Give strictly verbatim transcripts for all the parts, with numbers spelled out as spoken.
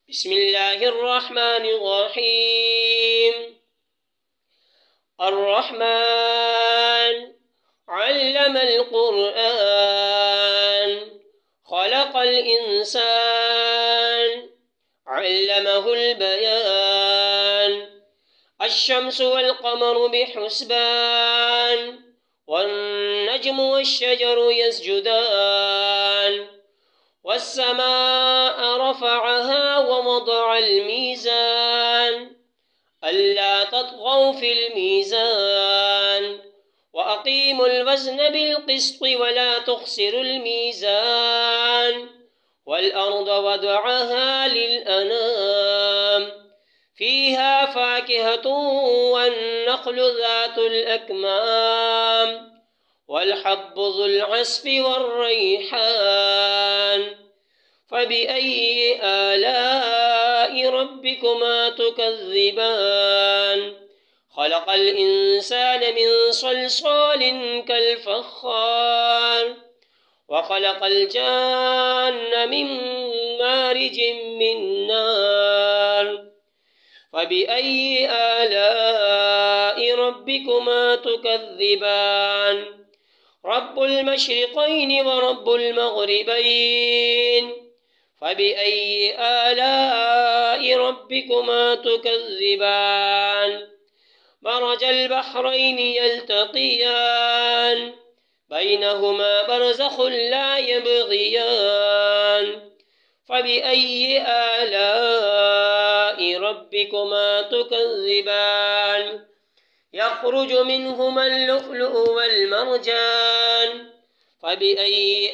بسم الله الرحمن الرحيم. الرحمن علم القرآن خلق الإنسان علمه البيان. الشمس والقمر بحسبان والنجم والشجر يسجدان. والسماء رفعها ووضع الميزان ألا تطغوا في الميزان وأقيموا الوزن بالقسط ولا تخسروا الميزان. والأرض وضعها للأنام فيها فاكهة والنخل ذات الأكمام والحب ذو العصف والريحان. فبأي آلاء ربكما تكذبان؟ خلق الإنسان من صلصال كالفخار وخلق الجان من مارج من نار. فبأي آلاء ربكما تكذبان؟ رب المشرقين ورب المغربين. فبأي آلاء ربكما تكذبان؟ مرج البحرين يلتقيان بينهما برزخ لا يبغيان. فبأي آلاء ربكما تكذبان؟ يخرج منهما اللؤلؤ والمرجان. فبأي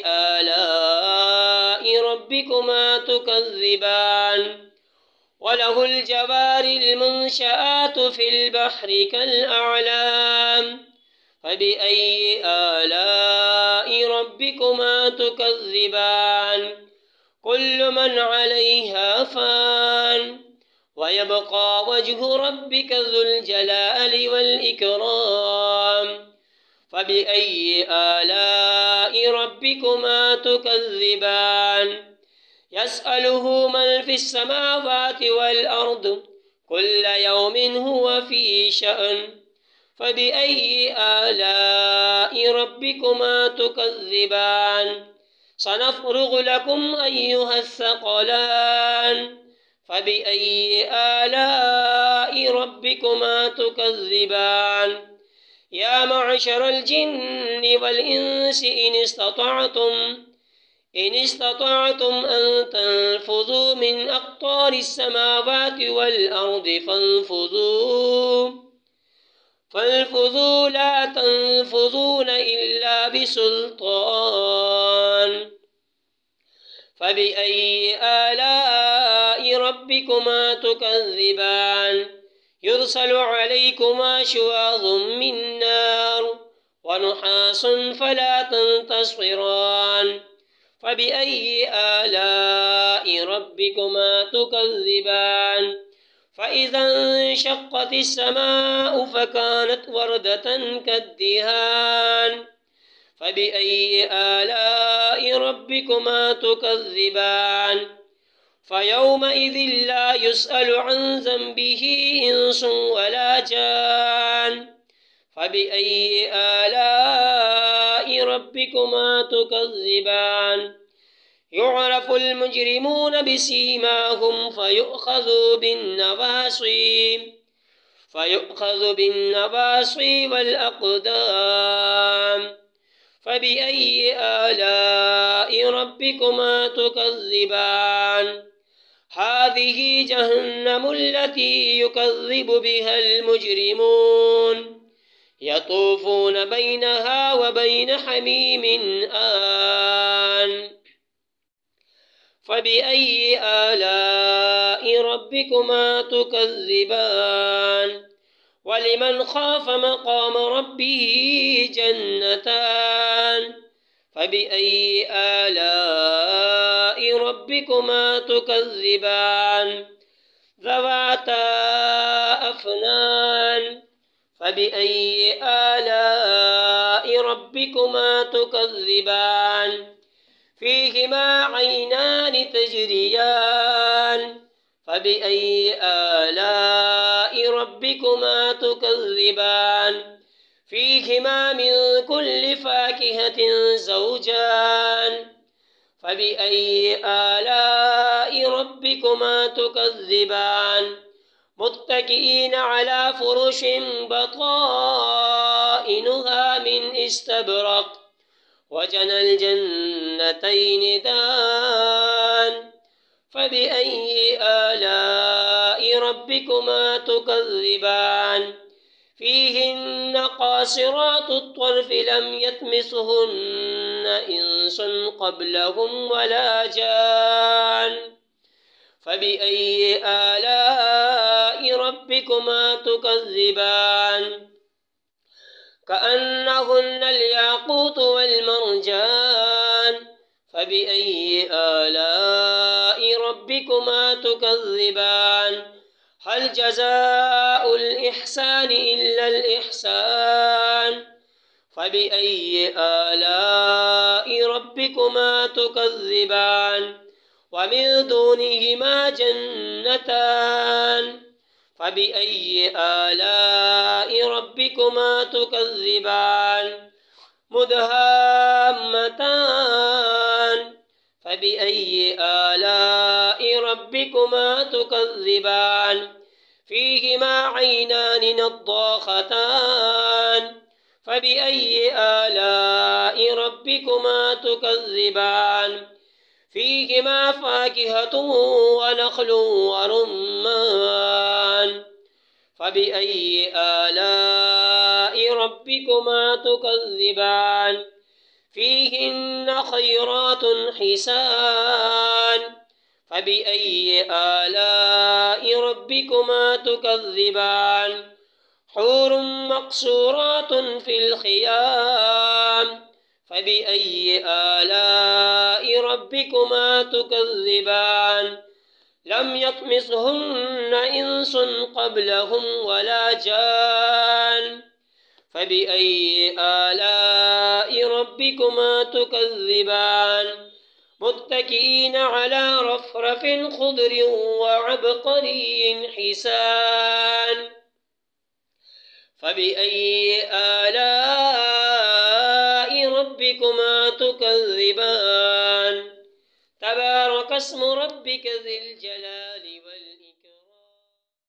آلاء ربكما تكذبان؟ وله الجوار المنشآت في البحر كالأعلام. فبأي آلاء ربكما تكذبان؟ كل من عليها فان ويبقى وجه ربك ذو الجلال والإكرام. فبأي آلاء ربكما تكذبان؟ يسأله من في السماوات والأرض كل يوم هو في شأن. فبأي آلاء ربكما تكذبان؟ سنفرغ لكم أيها الثقلان. فبأي آلاء ربكما تكذبان؟ يا معشر الجن والإنس إن استطعتم إن استطعتم أن تنفذوا من أقطار السماوات والأرض فانفذوا فانفذوا لا تنفذون إلا بسلطان. فبأي آلاء ربكما تكذبان؟ يرسل عليكما شواظ من نار ونحاس فلا تنتصران. فبأي آلاء ربكما تكذبان؟ فإذا انشقت السماء فكانت وردة كالدهان. فبأي آلاء ربكما تكذبان؟ فيومئذ لا يسأل عن ذنبه إنس ولا جان. فبأي آلاء ربكما تكذبان؟ يعرف المجرمون بسيماهم فيؤخذوا بالنواصي فيؤخذ بالنواصي والأقدام. فبأي آلاء ربكما تكذبان؟ هذه جهنم التي يكذب بها المجرمون يطوفون بينها وبين حميم آن. فبأي آلاء ربكما تكذبان؟ ولمن خاف مقام ربه جنتان. فبأي آلاء ربكما تكذبان؟ ذواتا أفنان. فبأي آلاء ربكما تكذبان؟ فيهما عينان تجريان فبأي آلاء ربكما تكذبان فيهما من كل فاكهة زوجان فبأي آلاء ربكما تكذبان متكئين على فرش بطائنها من استبرق وجنى الجنتين دان فبأي آلاء ربكما تكذبان فيهن قاصرات الطرف لم يطمثهن إنس قبلهم ولا جان فبأي آلاء ربكما تكذبان كأنهن الياقوت والمرجان فبأي آلاء ربكما تكذبان هل جزاء الإحسان إلا الإحسان فبأي آلاء ربكما تكذبان ومن دونهما جنتان فبأي آلاء ربكما تكذبان مدهامتان فبأي آلاء ربكما تكذبان فيهما عينان نضاختان فبأي آلاء ربكما تكذبان فيهما فاكهة ونخل ورمان فبأي آلاء ربكما تكذبان فيهن خيرات حسان فبأي آلاء ربكما تكذبان حور مقصورات في الخيام فبأي آلاء ربكما تكذبان لم يطمثهن إنس قبلهم ولا جان فبأي آلاء ربكما تكذبان متكئين على رفرف خضر وعبقري حسان فبأي آلاء ربكما تكذبان تبارك اسم ربك ذي الجلال